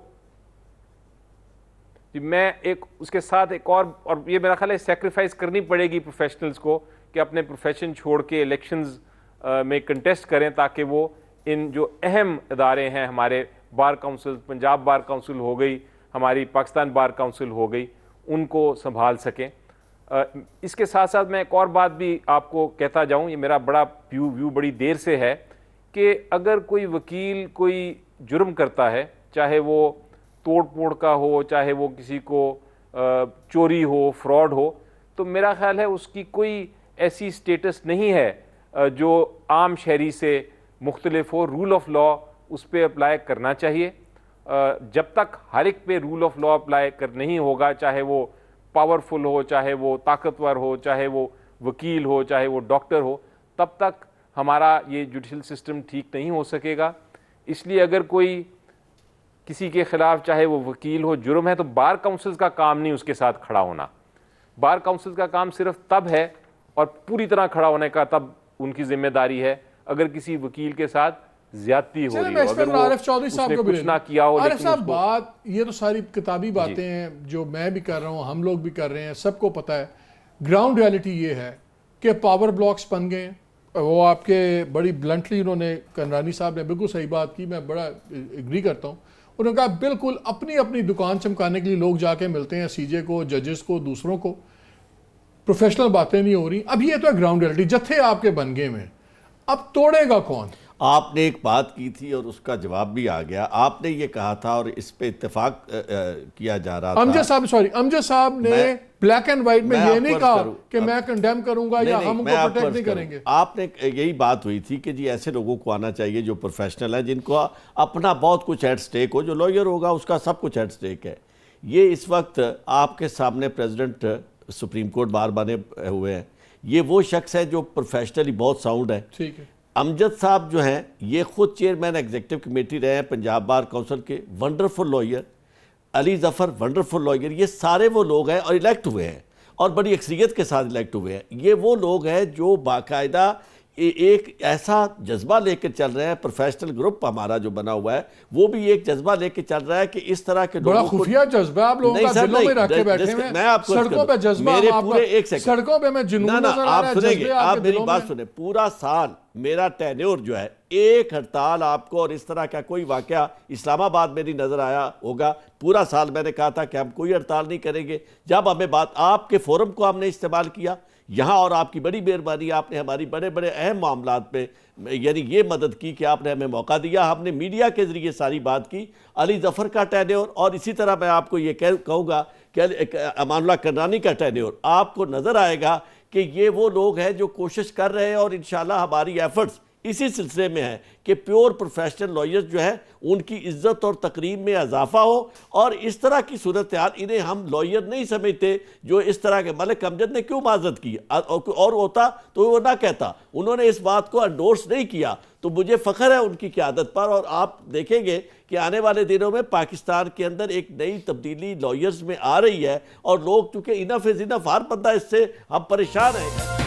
मैं एक उसके साथ एक और और ये मेरा ख्याल है सेक्रीफाइस करनी पड़ेगी प्रोफेशनल्स को कि अपने प्रोफेशन छोड़ के इलेक्शंस में कंटेस्ट करें, ताकि वो इन जो अहम इदारे हैं, हमारे bar council, Punjab bar council हो गई, हमारी पाकिस्तान बार काउंसिल हो गई, उनको संभाल सकें। इसके साथ साथ मैं एक और बात भी आपको कहता जाऊं, ये मेरा बड़ा व्यू व्यू बड़ी देर से है कि अगर कोई वकील कोई जुर्म करता है, चाहे वो तोड़ फोड़ का हो, चाहे वो किसी को चोरी हो, फ्रॉड हो, तो मेरा ख्याल है उसकी कोई ऐसी स्टेटस नहीं है जो आम शहरी से मुख्तलिफ हो। रूल ऑफ लॉ उस पर अप्लाई करना चाहिए। जब तक हर एक पे रूल ऑफ लॉ अप्लाई कर नहीं होगा, चाहे वो पावरफुल हो, चाहे वो ताकतवर हो, चाहे वो वकील हो, चाहे वो डॉक्टर हो, तब तक हमारा ये जुडिशल सिस्टम ठीक नहीं हो सकेगा। इसलिए अगर कोई किसी के खिलाफ, चाहे वो वकील हो, जुर्म है, तो बार काउंसिल्स का काम नहीं उसके साथ खड़ा होना। बार काउंसिल्स का काम सिर्फ तब है, और पूरी तरह खड़ा होने का तब उनकी जिम्मेदारी है, अगर किसी वकील के साथ ज्यादती हो रही हो, अगर वो आरिफ चौधरी साहब को कुछ ना किया हो। आरिफ साहब, बात ये तो सारी किताबी बातें हैं जो मैं भी कर रहा हूँ, हम लोग भी कर रहे हैं, सबको पता है। ग्राउंड रियलिटी ये है कि पावर ब्लॉक्स बन गए, वो आपके बड़ी ब्लंटली उन्होंने, कंरानी साहब ने बिल्कुल सही बात की, मैं बड़ा एग्री करता हूँ। उन्होंने कहा बिल्कुल अपनी अपनी दुकान चमकाने के लिए लोग जाके मिलते हैं, सीजे को, जजेस को, दूसरों को, प्रोफेशनल बातें नहीं हो रही। अब ये तो है ग्राउंड रियलिटी, जत्थे आपके बन गए में, अब तोड़ेगा कौन? आपने एक बात की थी और उसका जवाब भी आ गया। आपने ये कहा था और इस पे इत्तेफाक किया जा रहा था। अमजद साहब सॉरी अमजद साहब ने ब्लैक एंड व्हाइट में ये नहीं कहा कि मैं कंडेम करूंगा या हम उनको प्रोटेक्ट नहीं करेंगे। आपने यही बात हुई थी कि जी ऐसे लोगों को आना चाहिए जो प्रोफेशनल है, जिनको अपना बहुत कुछ एट स्टेक हो, जो लॉयर होगा उसका सब कुछ एट स्टेक है। ये इस वक्त आपके सामने प्रेसिडेंट सुप्रीम कोर्ट बार बने हुए हैं, ये वो शख्स है जो प्रोफेशनली बहुत साउंड है। ठीक है। अमजद साहब जो हैं ये खुद चेयरमैन एग्जीक्यूटिव कमेटी रहे हैं पंजाब बार काउंसिल के, wonderful lawyer. Ali Zafar wonderful lawyer. ये सारे वो लोग हैं और इलेक्ट हुए हैं और बड़ी अक्सरियत के साथ इलेक्ट हुए हैं। ये वो लोग हैं जो बाकायदा एक ऐसा जज्बा लेकर चल रहे हैं। प्रोफेशनल ग्रुप हमारा जो बना हुआ है वो भी एक जज्बा लेकर चल रहा है कि इस तरह के बड़ा खुफिया जज्बा आप लोगों का दिलों में रख के बैठे हैं। मैं आपको सड़कों पे जज्बा, मेरे पूरे एक सेकंड सड़कों पे मैं जुनून नजर आ रहा है। आप सुनेंगे, आप मेरी बात सुने। पूरा साल मेरा टेन्योर जो है, एक हड़ताल आपको और इस तरह का कोई वाकया इस्लामाबाद में नहीं नजर आया होगा। पूरा साल मैंने कहा था कि हम कोई हड़ताल नहीं करेंगे। जब हमें बात, आपके फोरम को हमने इस्तेमाल किया यहाँ, और आपकी बड़ी मेहरबानी, आपने हमारी बड़े बड़े अहम मामलात पे यानी ये मदद की कि आपने हमें मौका दिया। हमने मीडिया के जरिए सारी बात की। अली जफ़र का टेन्योर, और इसी तरह मैं आपको ये कहूँगा कि अमानुल्लाह करनानी का टेन्योर, आपको नज़र आएगा कि ये वो लोग हैं जो कोशिश कर रहे हैं। और इंशाल्लाह हमारी एफर्ट्स इसी सिलसिले में है कि प्योर प्रोफेशनल लॉयर्स जो है उनकी इज्जत और तकरीम में इजाफा हो। और इस तरह की सूरत हाल, इन्हें हम लॉयर नहीं समझते जो इस तरह के। मलिक अमजद ने क्यों माजरत की, और होता तो वो ना कहता। उन्होंने इस बात को एंडोर्स नहीं किया, तो मुझे फ़ख्र है उनकी क़यादत पर। और आप देखेंगे कि आने वाले दिनों में पाकिस्तान के अंदर एक नई तब्दीली लॉयर्स में आ रही है। और लोग चूँकि इनफ इज़ इनफ, हर बंदा इससे हम परेशान हैं।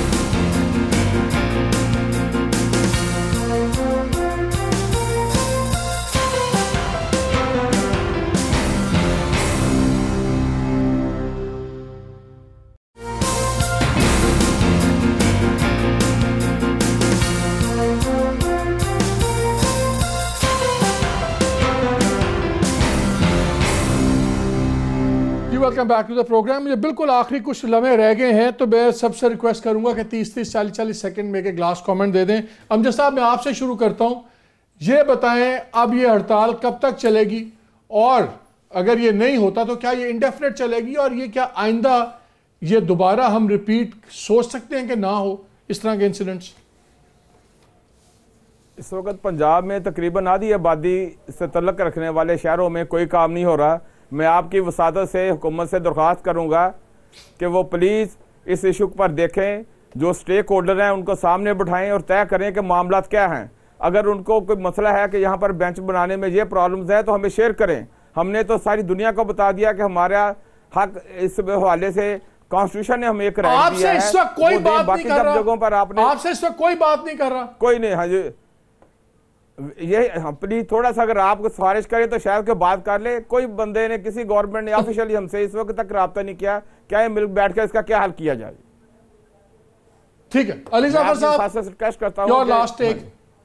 Welcome back to the program. मुझे बिल्कुल आखिरी कुछ लम्हे रह गए हैं, तो मैं सबसे रिक्वेस्ट करूंगा कि तीस तीस चालीस चालीस सेकंड में के ग्लास कमेंट दे दें। अमजद साहब, मैं आपसे शुरू करता हूं, ये बताएं अब ये हड़ताल कब तक चलेगी, और अगर ये नहीं होता तो क्या ये इंडेफिनिट चलेगी, और ये क्या आइंदा ये दोबारा हम रिपीट सोच सकते हैं कि ना हो इस तरह के इंसिडेंट्स? इस वक्त पंजाब में तकरीबन आधी आबादी से तल्लक रखने वाले शहरों में कोई काम नहीं हो रहा। मैं आपकी वसादत से हुकूमत से दरख्वास्त करूंगा कि वो प्लीज़ इस इशू पर देखें, जो स्टेक होल्डर हैं उनको सामने बिठाएं और तय करें कि मामला क्या हैं। अगर उनको कोई मसला है कि यहाँ पर बेंच बनाने में ये प्रॉब्लम्स है तो हमें शेयर करें। हमने तो सारी दुनिया को बता दिया कि हमारा हक इस हवाले से कॉन्स्टिट्यूशन ने हमें एक राइट दिया है। आपसे इस वक्त कोई बात नहीं कर रहा, जगहों पर आपने आपसे इस वक्त कोई बात नहीं कर रहा, कोई नहीं। हाँ जी, ये प्लीज थोड़ा सा अगर आप सिफारिश करें तो शायद के बात कर ले। कोई बंदे ने, किसी गवर्नमेंट ने ऑफिशियली हमसे इस वक्त तक रब्ता नहीं किया, क्या ये मिल बैठ कर इसका क्या हल किया जाए। ठीक है अली जफर साहब, रिक्वेस्ट करता हूं, योर लास्ट टेक।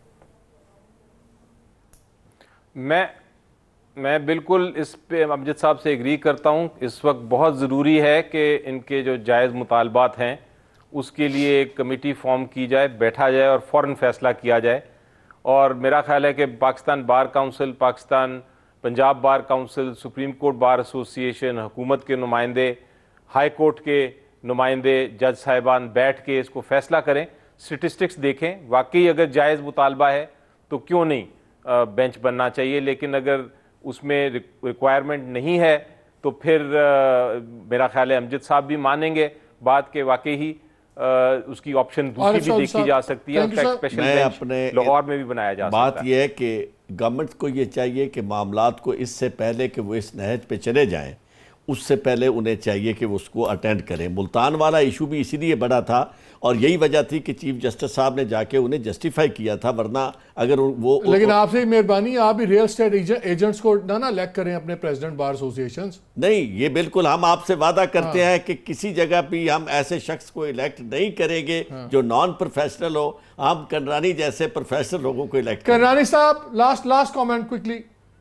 मैं मैं बिल्कुल इस पे अमजद साहब से एग्री करता हूं। इस वक्त बहुत ज़रूरी है कि इनके जो जायज़ मुतालबात हैं उसके लिए एक कमेटी फॉर्म की जाए, बैठा जाए और फ़ौरन फैसला किया जाए। और मेरा ख्याल है कि Pakistan bar council, Pakistan Punjab bar council, supreme court bar association, हुकूमत के नुमाइंदे, हाई कोर्ट के नुमाइंदे, जज साहिबान बैठ के इसको फैसला करें, स्टेटिस्टिक्स देखें, वाकई अगर जायज़ मुतालबा है तो क्यों नहीं बेंच बनना चाहिए। लेकिन अगर उसमें रिक्वायरमेंट नहीं है तो फिर आ, मेरा ख्याल है अमजद साहब भी मानेंगे बात के वाकई ही आ, उसकी ऑप्शन दूसरी भी देखी जा सकती है। उसका स्पेशल बेंच लाहौर में भी बनाया जा सकता है। बात यह है कि गवर्नमेंट को ये चाहिए कि मामलात को इससे पहले कि वो इस नहज पे चले जाएं, उससे पहले उन्हें चाहिए कि वो उसको अटेंड करें। मुल्तान वाला इशू भी इसीलिए बड़ा था और यही वजह थी कि चीफ जस्टिस साहब ने जाके उन्हें जस्टिफाई किया था, वरना अगर वो लेकिन आपसे मेहरबानी आप भी रियल स्टेट एजेंट्स को ना ना इलेक्ट करें अपने प्रेसिडेंट बार एसोसिएशन। नहीं, ये बिल्कुल हम आपसे वादा करते हाँ। हैं कि किसी जगह भी हम ऐसे शख्स को इलेक्ट नहीं करेंगे हाँ। जो नॉन प्रोफेशनल हो। हम करनानी जैसे प्रोफेशनल लोगों को इलेक्ट। करनानी साहब last last comment quickly.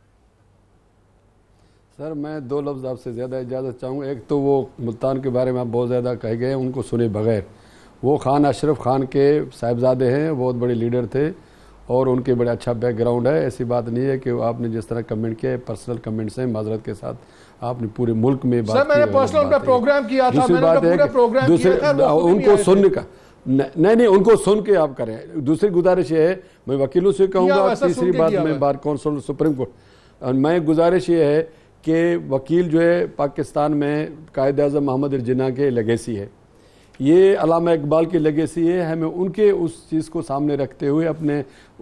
Sir मैं दो लफ्ज़ आपसे ज़्यादा इजाज़त चाहूँगा। एक तो वो मुल्तान के बारे में आप बहुत ज़्यादा कहे गए, उनको सुने बगैर। वो खान अशरफ खान के साहिबजादे हैं, बहुत बड़े लीडर थे और उनके बड़े अच्छा बैकग्राउंड है। ऐसी बात नहीं है कि आपने जिस तरह कमेंट किया पर्सनल कमेंट्स हैं, माजरत के साथ आपने पूरे मुल्क में बात सर मैंने पर्सनल पे प्रोग्राम किया था। दूसरी बात है कि दूसरे उनको सुनने का नहीं नहीं उनको सुन के आप करें। दूसरी गुजारिश ये है, मैं वकीलों से कहूँगा। तीसरी बात मैं बार कौंसिल सुप्रीम कोर्ट मैं गुजारिश ये है कि वकील जो है पाकिस्तान में कायद आज़म मोहम्मद जिन्ना के लेगेसी है, ये अल्लामा इकबाल की लेगेसी है। हमें उनके उस चीज़ को सामने रखते हुए अपने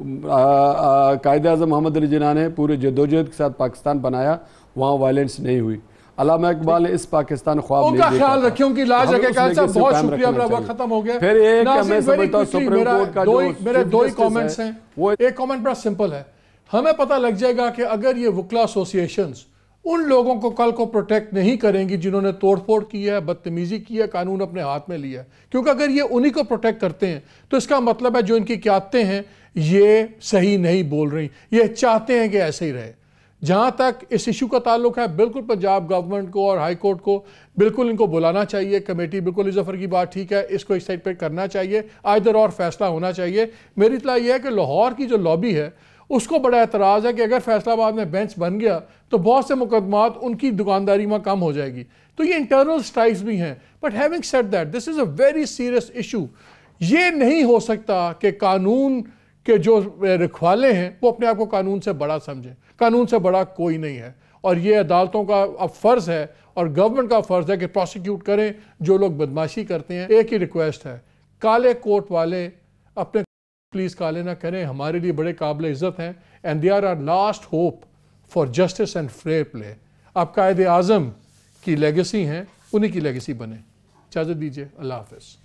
कायद आज़म मोहम्मद जिन्ना ने पूरे जद्दोजहद के साथ पाकिस्तान बनाया, वहाँ वायलेंस नहीं हुई। अल्लामा इकबाल ने इस पाकिस्तान ख्वाब नहीं देखा। उनका ख्याल रखिए, उनकी लाज रखे। बहुत शुक्रिया, मेरा वक्त खत्म हो गया। फिर एक मैं समझता हूं सुप्रीम कोर्ट का जो मेरे दो ही कमेंट्स हैं। वो एक कमेंट बड़ा सिंपल है, हमें पता लग जाएगा कि अगर ये वकला एसोसिएशंस उन लोगों को कल को प्रोटेक्ट नहीं करेंगी जिन्होंने तोड़फोड़ की है, बदतमीजी की है, कानून अपने हाथ में लिया है, क्योंकि अगर ये उन्हीं को प्रोटेक्ट करते हैं तो इसका मतलब है जो इनकी क़यादतें हैं ये सही नहीं बोल रही, ये चाहते हैं कि ऐसे ही रहे। जहाँ तक इस इशू का ताल्लुक है, बिल्कुल पंजाब गवर्नमेंट को और हाई कोर्ट को बिल्कुल इनको बुलाना चाहिए। कमेटी बिल्कुल इज़फर की बात ठीक है, इसको इस साइड पर करना चाहिए, आइदर और फैसला होना चाहिए। मेरी इतला यह है कि लाहौर की जो लॉबी है उसको बड़ा एतराज़ है कि अगर फैसलाबाद में बेंच बन गया तो बहुत से मुकदमात उनकी दुकानदारी में कम हो जाएगी। तो ये इंटरनल स्ट्राइक्स भी हैं। But having said that, this is a very serious issue. ये नहीं हो सकता कि कानून के जो रखवाले हैं वो अपने आप को कानून से बड़ा समझें। कानून से बड़ा कोई नहीं है और ये अदालतों का अब फ़र्ज़ है और गवर्नमेंट का फ़र्ज़ है कि प्रोसिक्यूट करें जो लोग बदमाशी करते हैं। एक ही रिक्वेस्ट है, काले कोट वाले अपने प्लीज़ काले ना करें, हमारे लिए बड़े काबिल इज़्ज़त हैं and they are are last hope for justice and fair play. आप कायदे आज़म की लेगेसी हैं, उन्हीं की लेगेसी बने। इजाज़त दीजिए, अल्लाह हाफ़िज़।